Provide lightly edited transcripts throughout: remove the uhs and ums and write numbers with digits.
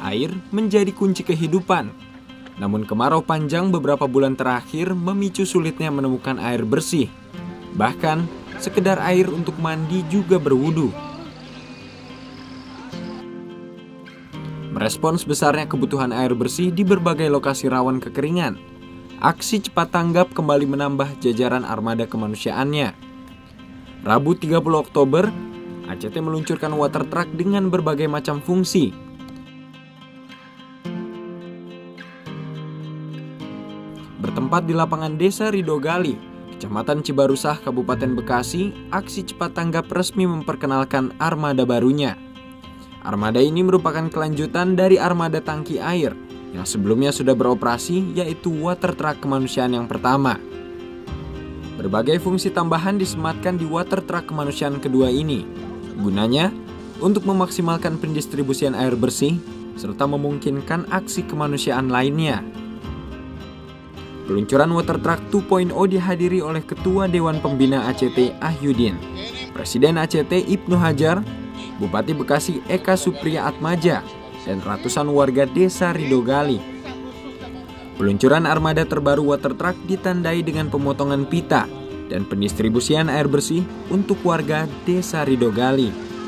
air menjadi kunci kehidupan. Namun kemarau panjang beberapa bulan terakhir memicu sulitnya menemukan air bersih. Bahkan, sekedar air untuk mandi juga berwudu. Merespons besarnya kebutuhan air bersih di berbagai lokasi rawan kekeringan, aksi cepat tanggap kembali menambah jajaran armada kemanusiaannya. Rabu 30 Oktober, ACT meluncurkan water truck dengan berbagai macam fungsi. Bertempat di lapangan Desa Ridogali, Kecamatan Cibarusah, Kabupaten Bekasi, aksi cepat tanggap resmi memperkenalkan armada barunya. Armada ini merupakan kelanjutan dari armada tangki air yang sebelumnya sudah beroperasi, yaitu water truck kemanusiaan yang pertama. Berbagai fungsi tambahan disematkan di water truck kemanusiaan kedua ini. Gunanya untuk memaksimalkan pendistribusian air bersih serta memungkinkan aksi kemanusiaan lainnya. Peluncuran water truck 2.0 dihadiri oleh Ketua Dewan Pembina ACT Ahyudin, Presiden ACT Ibnu Hajar, Bupati Bekasi Eka Supriya Atmaja, dan ratusan warga Desa Ridogali. Peluncuran armada terbaru water truck ditandai dengan pemotongan pita dan pendistribusian air bersih untuk warga Desa Ridogali.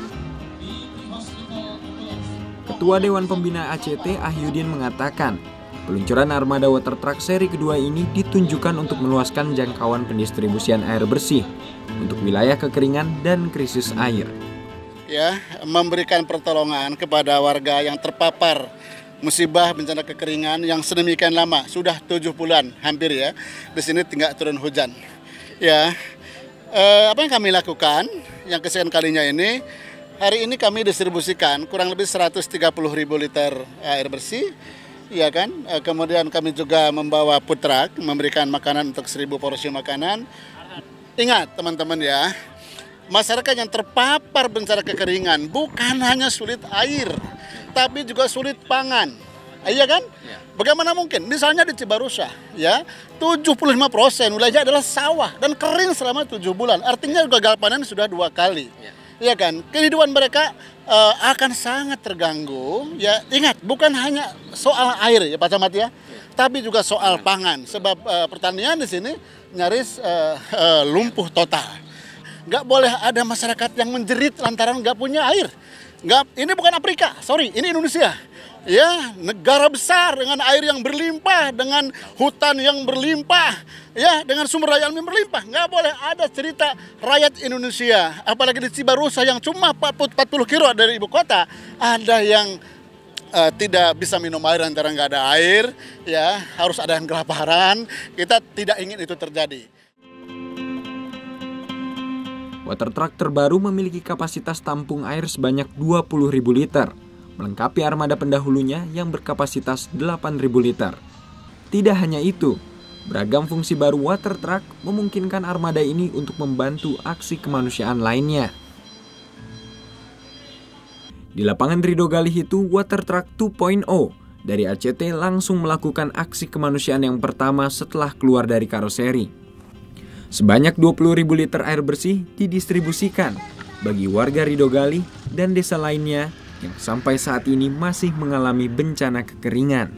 Ketua Dewan Pembina ACT Ahyudin mengatakan, peluncuran armada water truck seri kedua ini ditunjukkan untuk meluaskan jangkauan pendistribusian air bersih untuk wilayah kekeringan dan krisis air. Ya, memberikan pertolongan kepada warga yang terpapar musibah bencana kekeringan yang sedemikian lama, sudah 7 bulan hampir ya. Di sini tinggal turun hujan. Ya, apa yang kami lakukan yang kesekian kalinya ini, hari ini kami distribusikan kurang lebih 130.000 liter air bersih, ya kan. Kemudian kami juga membawa food truck, memberikan makanan untuk 1.000 porsi makanan. Ingat teman-teman ya, masyarakat yang terpapar bencana kekeringan bukan hanya sulit air, tapi juga sulit pangan. Iya kan? Ya. Bagaimana mungkin? Misalnya di Cibarusah, ya, 75% wilayahnya adalah sawah dan kering selama 7 bulan. Artinya gagal panen sudah 2 kali. Iya kan? Kehidupan mereka akan sangat terganggu. Ya, ingat, bukan hanya soal air ya Pak Camat ya, tapi juga soal pangan. Sebab pertanian di sini nyaris lumpuh total. Nggak boleh ada masyarakat yang menjerit lantaran nggak punya air. Ini bukan Afrika, sorry, ini Indonesia. Ya, negara besar dengan air yang berlimpah, dengan hutan yang berlimpah, ya, dengan sumber daya alam yang berlimpah. Nggak boleh ada cerita rakyat Indonesia, apalagi di Cibarusah yang cuma 40 kilo dari ibu kota, ada yang tidak bisa minum air antara nggak ada air, ya, harus ada yang kelaparan. Kita tidak ingin itu terjadi. Water truck terbaru memiliki kapasitas tampung air sebanyak 20.000 liter, melengkapi armada pendahulunya yang berkapasitas 8.000 liter. Tidak hanya itu, beragam fungsi baru water truck memungkinkan armada ini untuk membantu aksi kemanusiaan lainnya. Di lapangan Ridogali itu, water truck 2.0 dari ACT langsung melakukan aksi kemanusiaan yang pertama setelah keluar dari karoseri. Sebanyak 20.000 liter air bersih didistribusikan bagi warga Ridogali dan desa lainnya yang sampai saat ini masih mengalami bencana kekeringan.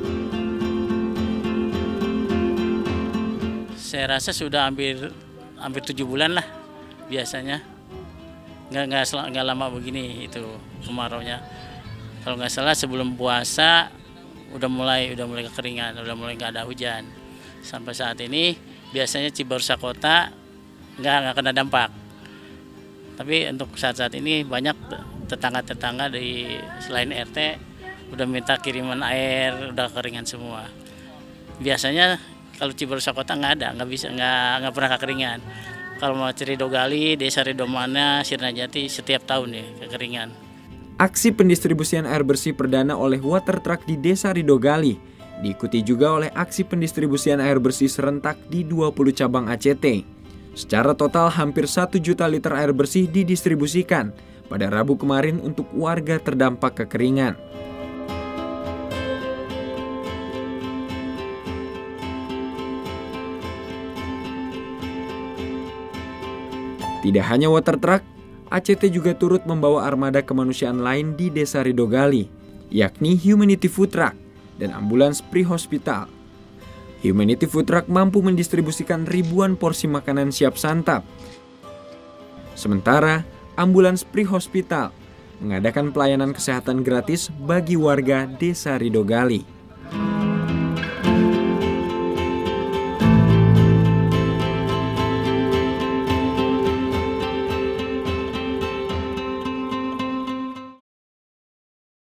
Saya rasa sudah hampir 7 bulan lah biasanya. Nggak lama begini itu kemaraunya. Kalau nggak salah sebelum puasa udah mulai kekeringan, udah mulai nggak ada hujan. Sampai saat ini biasanya Cibarusah Kota nggak kena dampak. Tapi untuk saat-saat ini banyak tetangga-tetangga dari selain RT udah minta kiriman air, udah keringan semua. Biasanya kalau Cibarusah Kota nggak pernah kekeringan. Kalau mau Ridogali, Desa Ridomana, Sirnajati setiap tahun nih kekeringan. Aksi pendistribusian air bersih perdana oleh water truck di Desa Ridogali diikuti juga oleh aksi pendistribusian air bersih serentak di 20 cabang ACT. Secara total hampir 1 juta liter air bersih didistribusikan pada Rabu kemarin untuk warga terdampak kekeringan. Tidak hanya water truck, ACT juga turut membawa armada kemanusiaan lain di Desa Ridogali. yakni Humanity Food Truck dan ambulans pre-hospital. Humanity Food Truck mampu mendistribusikan ribuan porsi makanan siap santap. Sementara ambulans pre-hospital mengadakan pelayanan kesehatan gratis bagi warga Desa Ridogali.